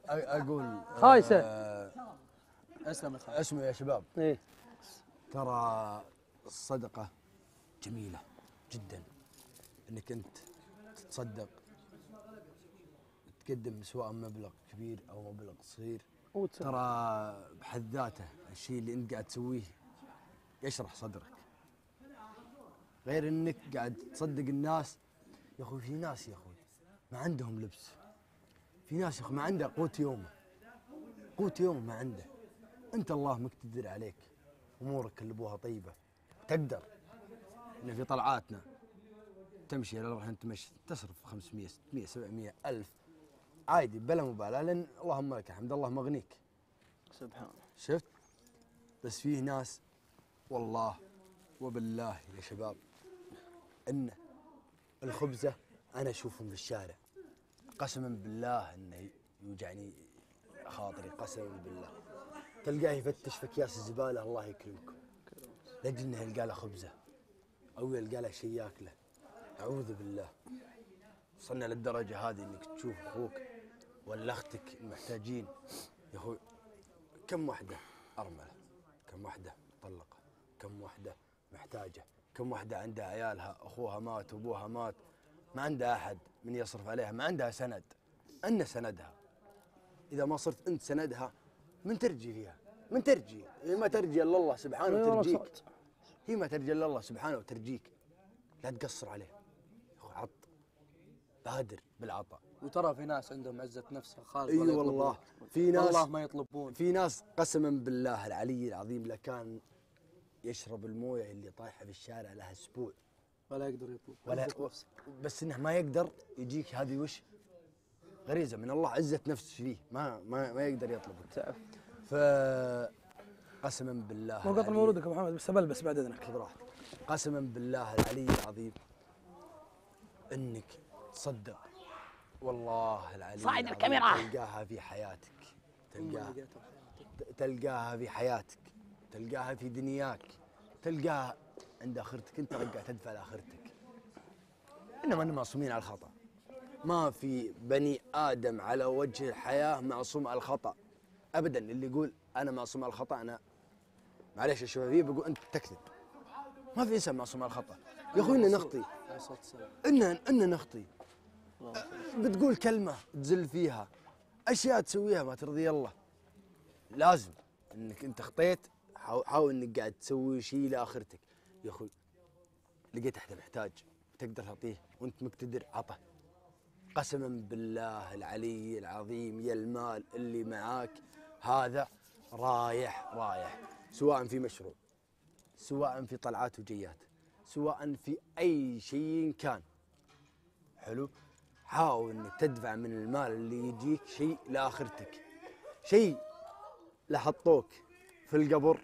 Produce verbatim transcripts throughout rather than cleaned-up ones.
اقول خايسه. آه اسلم يا خالد. اسمعوا يا شباب، ايه ترى الصدقة جميلة جدا، انك انت تتصدق تقدم سواء مبلغ كبير او مبلغ صغير، ترى بحد ذاته الشيء اللي انت قاعد تسويه يشرح صدرك، غير انك قاعد تصدق الناس. يا اخوي في ناس يا اخوي ما عندهم لبس، في ناس يا اخوي ما عنده قوت يومه، قوت يومه ما عنده. انت الله مقتدر عليك، امورك اللي ابوها طيبه، تقدر ان في طلعاتنا تمشي على الرحم تمشي تصرف خمسمية ستمية سبعمية ألف عادي بلا مبالاه، لان اللهم لك الحمد الله مغنيك سبحان. شفت. بس فيه ناس والله وبالله يا شباب ان الخبزه انا اشوفهم في الشارع قسما بالله انه يوجعني خاطري، قسما بالله تلقاه يفتش في اكياس الزباله الله يكرمكم لاجل انه يلقى له خبزه او يلقى له شيء ياكله. اعوذ بالله، وصلنا للدرجه هذه انك تشوف اخوك ولا اختك المحتاجين. يا اخوي كم وحده ارمله، كم وحده مطلقه، كم وحده محتاجه، كم وحده عندها عيالها اخوها مات وابوها مات ما عندها احد من يصرف عليها، ما عندها سند. ان سندها اذا ما صرت انت سندها من ترجي فيها؟ من ترجي؟ هي ما ترجي الا الله سبحانه وترجيك، هي ما ترجي الا الله سبحانه وترجيك. لا تقصر عليه يا اخوي، عط، بادر بالعطاء. وترى في ناس عندهم عزة نفس يا خالد. اي أيوة والله في ناس والله ما يطلبون. في ناس قسما بالله العلي العظيم لكان يشرب المويه اللي طايحه في الشارع لها اسبوع ولا يقدر يطلب ولا بس انه ما يقدر يجيك. هذه وش غريزه من الله، عزه نفس فيه، ما ما ما يقدر يطلبك. ف قسما بالله مو قطع مولودك ابو محمد، بس بلبس بعد اذنك. خذ راحتك. قسما بالله العلي العظيم انك تصدق والله العلي صايد العظيم الكاميرا تلقاها في حياتك، تلقاها تلقاها في حياتك، تلقاها في دنياك، تلقاها عند اخرتك. انت قاعد تدفع لاخرتك. انما احنا معصومين على الخطا، ما في بني ادم على وجه الحياه معصوم على الخطا ابدا. اللي يقول انا معصوم على الخطا انا معليش الشبابيه بقول انت تكذب. ما في انسان معصوم على الخطا يا اخوي، إننا نخطي، إننا إننا نخطي. بتقول كلمه تزل فيها، اشياء تسويها ما ترضي الله. لازم انك انت خطيت حاول انك قاعد تسوي شيء لاخرتك. يا اخوي لقيت احد محتاج تقدر تعطيه وانت مقتدر عطه. قسما بالله العلي العظيم يا المال اللي معاك هذا رايح رايح، سواء في مشروع، سواء في طلعات وجيات، سواء في اي شيء كان. حلو، حاول انك تدفع من المال اللي يجيك شيء لاخرتك، شيء لحطوك في القبر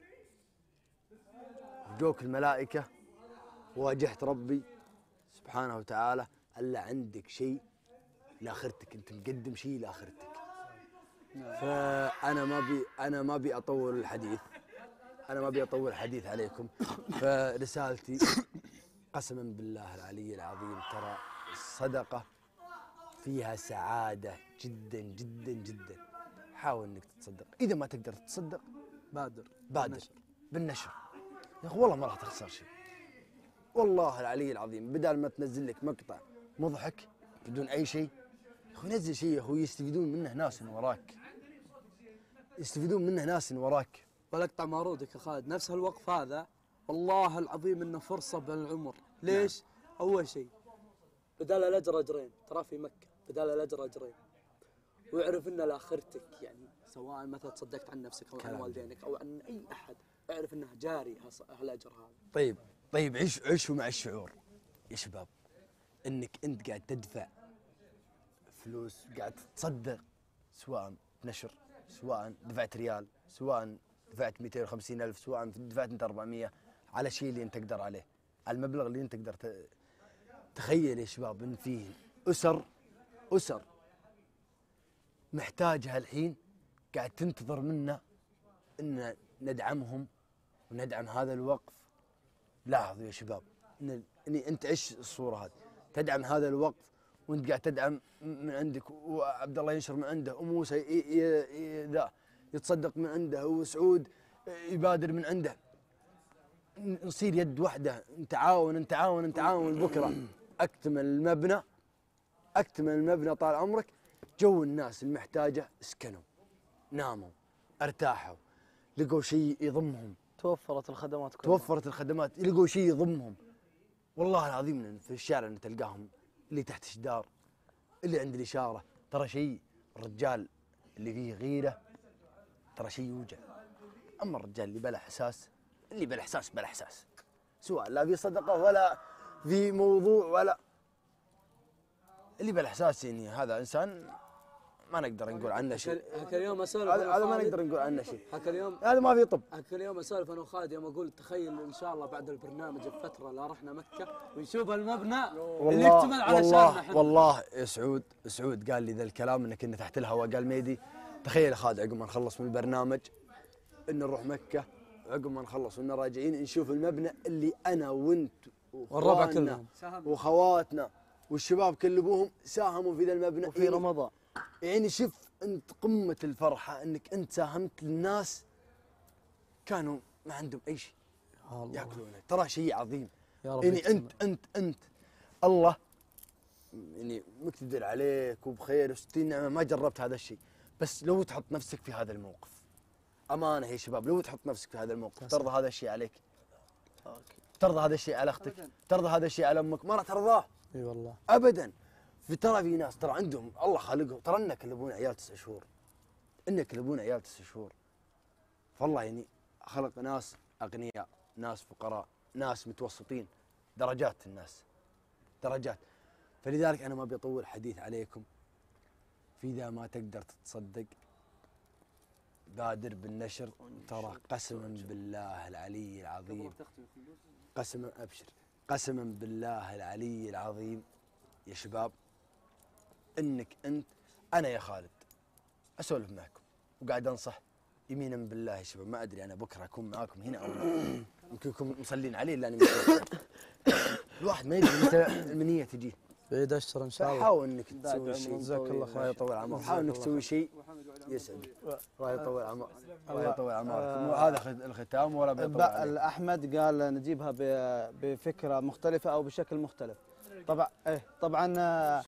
وجوك الملائكه وواجهت ربي سبحانه وتعالى الا عندك شيء لاخرتك، انت مقدم شيء لاخرتك. فانا ما بي انا ما ابي اطول الحديث، انا ما ابي اطول الحديث عليكم. فرسالتي قسما بالله العلي العظيم ترى الصدقه فيها سعاده جدا جدا جدا. حاول انك تتصدق، اذا ما تقدر تتصدق بادر بادر بالنشر, بالنشر. يا اخي والله ما راح تخسر شيء، والله العلي العظيم. بدال ما تنزل لك مقطع مضحك بدون اي شيء، يا اخي نزل شيء يا اخوي يستفيدون منه ناس من وراك، يستفيدون منه ناس من وراك. ولقطع مارودك يا خالد نفس هالوقف هذا والله العظيم انه فرصه بالعمر. ليش؟ نعم. اول شيء بدال الاجر اجرين، ترى في مكه بدال الاجر اجرين، واعرف ان لاخرتك يعني سواء مثلا تصدقت عن نفسك او عن والدينك او عن اي احد، اعرف انه جاري هالاجر هذا. طيب طيب عيش عيشوا مع الشعور يا شباب انك انت قاعد تدفع فلوس، قاعد تصدق، سواء بنشر، سواء دفعت ريال، سواء دفعت مئتين وخمسين ألف، سواء دفعت انت أربعمية، على شيء اللي انت تقدر عليه، على المبلغ اللي انت تقدر. تخيل يا شباب ان فيه اسر اسر محتاجها الحين، قاعد تنتظر منا ان ندعمهم وندعم هذا الوقف. لاحظوا يا شباب ان انت عش الصوره هذه، تدعم هذا الوقف وانت قاعد تدعم من عندك، وعبد الله ينشر من عنده، وموسى ي- ي- ي- ذا يتصدق من عنده، وسعود يبادر من عنده، نصير يد واحده، نتعاون نتعاون نتعاون. بكره اكتمل المبنى، اكتمل المبنى طال عمرك، جو الناس المحتاجه سكنوا، ناموا، ارتاحوا، لقوا شيء يضمهم، توفرت الخدمات كلها. توفرت الخدمات، لقوا شيء يضمهم. والله العظيم في الشارع ان تلقاهم اللي تحت جدار، اللي عند الاشاره، ترى شيء. الرجال اللي فيه غيره ترى شيء يوجع. اما الرجال اللي بلا احساس، اللي بلا احساس بلا احساس، سواء لا في صدقه ولا في موضوع ولا اللي بلا احساس، يعني هذا انسان ما نقدر نقول عنه شيء. هاك اليوم اسولف هذا أنا هذا ما وخالد- نقدر نقول عنه شيء. هاك اليوم هذا ما في طب. هاك اليوم اسولف انا وخالد يوم اقول تخيل ان شاء الله بعد البرنامج بفتره لا رحنا مكه ونشوف المبنى اللي يكتمل على والله شاننا. والله يا سعود، سعود قال لي ذا الكلام انك كنا تحت الهواء، قال ميدي تخيل يا خالد عقب ما نخلص من البرنامج ان نروح مكه، وعقب ما نخلص وإننا راجعين نشوف المبنى اللي انا وانت والربع وإخواننا كلهم واخواتنا والشباب كل ابوهم ساهموا في ذا المبنى. وفي يعني- رمضان. يعني شوف انت قمه الفرحه انك انت ساهمت للناس كانوا ما عندهم اي شيء ياكلونه، ترى شيء عظيم. يا رب يعني يكتمل. انت انت انت الله يعني مقتدر عليك وبخير وستين نعمه، ما جربت هذا الشيء، بس لو تحط نفسك في هذا الموقف، امانه يا شباب، لو تحط نفسك في هذا الموقف، ترضى هذا الشيء عليك؟ ترضى هذا الشيء على اختك؟ ترضى هذا الشيء على امك؟ ما راح ترضاه اي والله. ابدا. في ترى في ناس ترى عندهم الله خالقهم، ترى انك اللي ابونا عيال تسع شهور، انك اللي ابونا عيال تسع شهور، فالله يعني خلق ناس اغنياء، ناس فقراء، ناس متوسطين، درجات الناس، درجات. فلذلك انا ما ابي اطول حديث عليكم. في ذا ما تقدر تتصدق بادر بالنشر، ترى قسما بالله العلي العظيم، قسما ابشر، قسما بالله العلي العظيم يا شباب، انك انت انا يا خالد اسولف معكم وقاعد انصح يمينا بالله يا شباب، ما ادري انا بكره اكون معاكم هنا او لا، يمكن يكون مصلين عليه لاني الواحد ما يدري متى المنيه تجيه. بعيد اشهر ان شاء الله. حاول انك تسوي شيء، جزاك الله خير. الله يطول عمرك، حاول انك تسوي شيء يسعدك، الله يطول عمرك، الله يطول عمركم. وهذا الختام ولا بيطول عليك. احمد قال نجيبها ب- بفكره مختلفه او بشكل مختلف. طبعا ايه طبعا